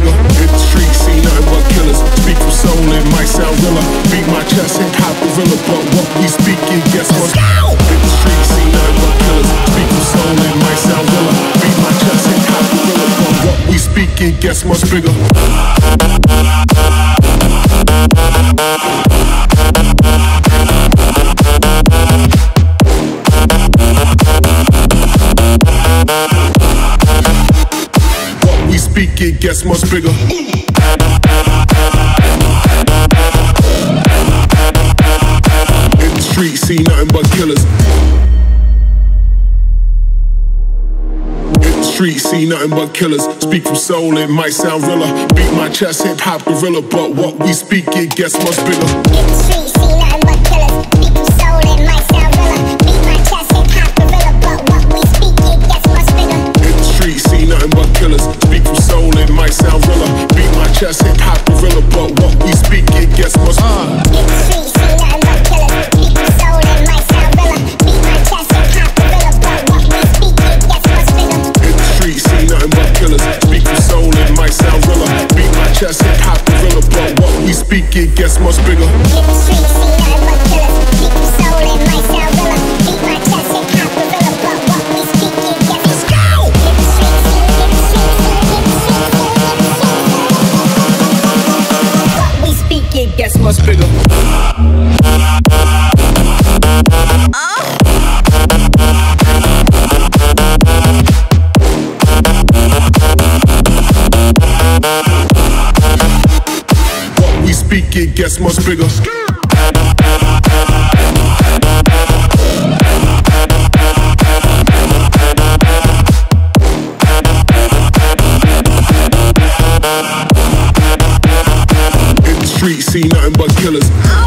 bigger. Hit the street, see nothing but killers. Speak from soul, it might sound realer. Beat my chest, hip hop gorilla, but what we speak, it gets much. Hit the street, see nothing but killers. Speak from soul, it might sound realer. Beat my chest, hip hop gorilla, but what we speak, it gets much bigger. It gets much bigger. In the street, see nothing but killers. In the street, see nothing but killers. Speak from soul, it might sound realer. Beat my chest, hip hop gorilla, but what we speak, it gets much bigger. In the street, see nothing but killers. Speak from soul, it might sound realer. Beat my chest, hip hop gorilla, but what we speak, it gets much bigger. In the street, see nothing but killers. Speak from soul, it might sound realer. Beat my chest, hip hop gorilla, but what we speak, it gets much bigger. In the street, see nothing but killers. Speak from soul, it might sound realer. Beat my chest, hip hop gorilla, but what we speak, it gets much bigger. In the street, see nothing but killers. Speak from soul, it might sound realer. Beat my chest, hip hop gorilla, but what we speak, it gets much bigger. In the street, see nothing but killers. Speak from soul, it might sound realer. Beat my chest, hip hop gorilla, but what we speak, it gets much bigger. It gets much bigger. What we speak, it gets much bigger. Street, see nothing but killers.